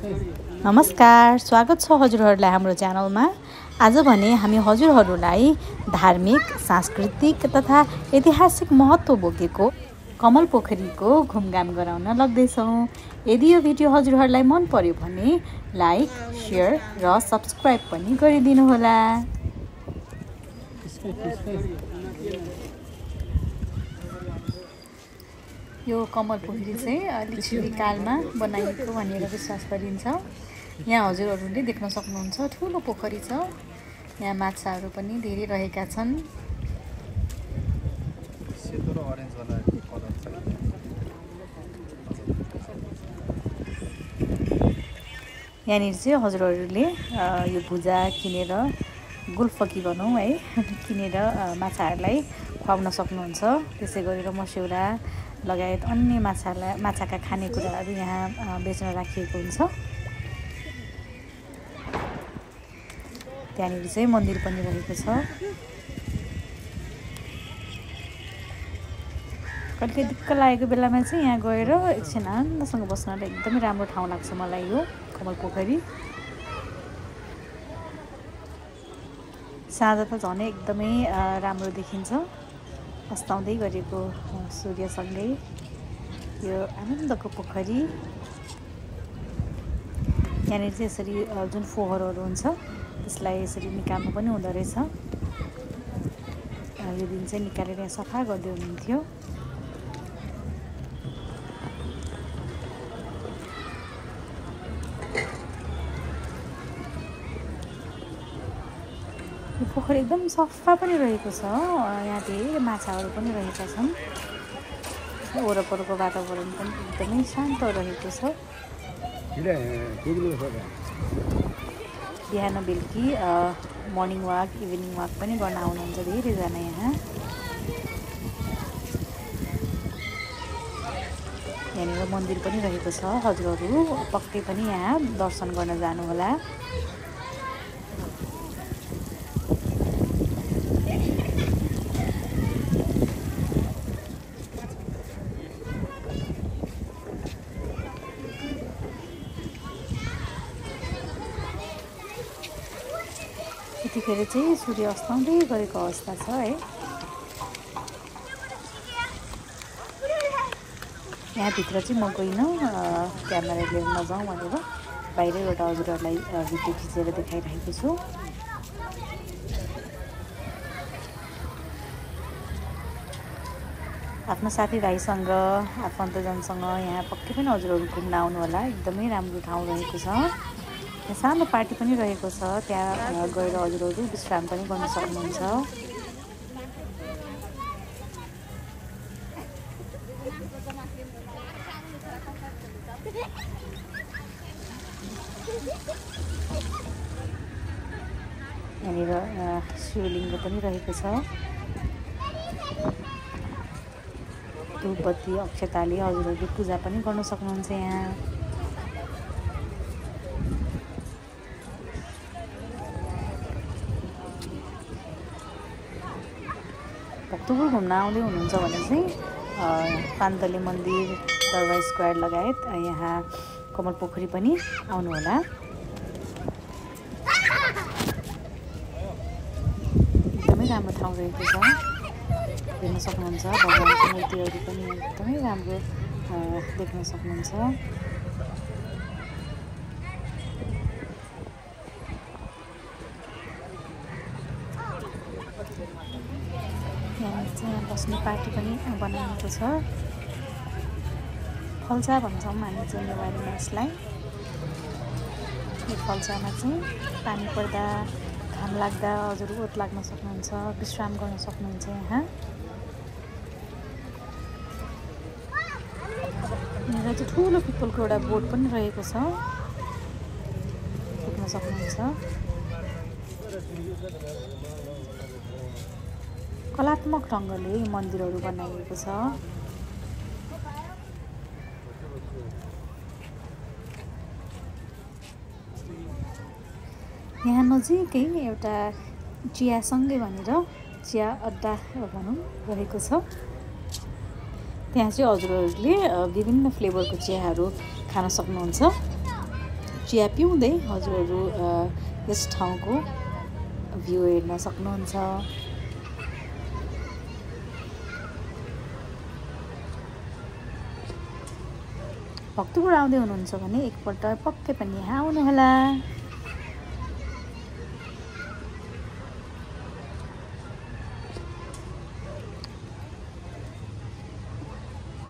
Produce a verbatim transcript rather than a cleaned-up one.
नमस्कार, स्वागत छ हजुरहरूलाई हाम्रो च्यानलमा। आज भने हामी हजुरहरूलाई धार्मिक, सांस्कृतिक तथा ऐतिहासिक महत्त्व बोकेको कमल पोखरीको घुमघाम गराउन लाग्दैछौँ। यदि यो भिडियो हजुरहरूलाई मन पर्यो भने लाइक, शेयर र सब्स्क्राइब पनि गरिदिनुहोला। यो कमल पोखरी चाहिँ लिच्छवी कालमा बनाइएको भनेर विश्वास गरिन्छ। यहाँ हजुरहरूले देख्न सक्नुहुन्छ ठुलो पोखरी छ। यहाँ माछाहरू पनि धेरै रहेका छन्। यहाँनिर चाहिँ हजुरहरूले यो भुजा किनेर गुल्फकी भनौँ है किनेर माछाहरूलाई खुवाउन सक्नुहुन्छ। त्यसै गरेर मस्यौरा लगायत अन्य माछालाई माछाका खानेकुराहरू यहाँ बेच्न राखिएको हुन्छ। त्यहाँनिर चाहिँ मन्दिर पनि रहेको छ। कहिले दिक्क लागेको बेलामा चाहिँ यहाँ गएर एकछिन आनन्दसँग बस्नलाई एकदमै राम्रो ठाउँ लाग्छ मलाई यो कमल पोखरी। साँझ त झनै एकदमै राम्रो देखिन्छ अस्ताउँदै गरेको सूर्यसँगै यो आनन्दको पोखरी। यहाँनिर चाहिँ यसरी जुन फोहोरहरू हुन्छ त्यसलाई यसरी निकाल्नु पनि हुँदो रहेछ। यो दिन चाहिँ निकालेर यहाँ सफा गर्दै हुनुहुन्थ्यो। यो पोखरी एकदम सफा पनि रहेको छ। यहाँ धेरै माछाहरू पनि रहेका छन्। वरपरको वातावरण पनि एकदमै शान्त रहेको छ। बिहान बेलुकी मर्निङ वाक, इभिनिङ वाक पनि गर्न आउनुहुन्छ धेरैजना यहाँ। यहाँनिर मन्दिर पनि रहेको छ। हजुरहरू पक्कै पनि यहाँ दर्शन गर्न जानुहोला। यतिखेर चाहिँ सूर्य अस्ताउँदै गरेको अवस्था छ है। यहाँभित्र चाहिँ म गइनँ, क्यामेरा लिएर नजाउँ भनेर बाहिरैबाट हजुरहरूलाई भिडियो खिचेर देखाइरहेको छु। आफ्नो साथीभाइसँग, आफन्तजनसँग यहाँ पक्कै पनि हजुरहरू घुम्न आउनु होला। एकदमै राम्रो ठाउँ रहेको छ। यहाँ सानो पार्टी पनि रहेको छ। त्यहाँ गएर हजुरहरू विश्राम पनि गर्न सक्नुहुन्छ। यहाँनिर शिवलिङ्ग पनि रहेको छ। धूपबत्ती अक्षताले हजुरहरूले पूजा पनि गर्न सक्नुहुन्छ। यहाँ भक्तपुर घुम्न आउँदै हुनुहुन्छ भने चाहिँ पान्तले मन्दिर, दरबार स्क्वायर लगायत यहाँ कमल पोखरी पनि आउनुहोला। एकदमै राम्रो ठाउँ रहेको छ। हेर्न सक्नुहुन्छ भगवानको मूर्तिहरू पनि एकदमै राम्रो देख्न सक्नुहुन्छ। यहाँ चाहिँ बस्ने पार्टी पनि बनाइएको छ। फल्सा भन्छौँ हामी चाहिँ नेवारीमा यसलाई। यो फल्सामा चाहिँ पानी पर्दा, घाम लाग्दा हजुर ओत लाग्न सक्नुहुन्छ, विश्राम गर्न सक्नुहुन्छ। यहाँ यहाँ चाहिँ ठुलो पिपलको एउटा बोट पनि रहेको छ, देख्न सक्नुहुन्छ। कलात्मक ढङ्गले मन्दिरहरू बनाइएको छ। यहाँ नजिकै एउटा चियासँगै भनेर चिया अड्डा भनौँ रहेको छ। त्यहाँ चाहिँ हजुरहरूले विभिन्न फ्लेभरको चियाहरू खान सक्नुहुन्छ। चिया पिउँदै हजुरहरू यस ठाउँको भ्यू हेर्न सक्नुहुन्छ। भक्तपुर आउँदै हुनुहुन्छ भने एकपल्ट पक्कै पनि यहाँ आउनुहोला।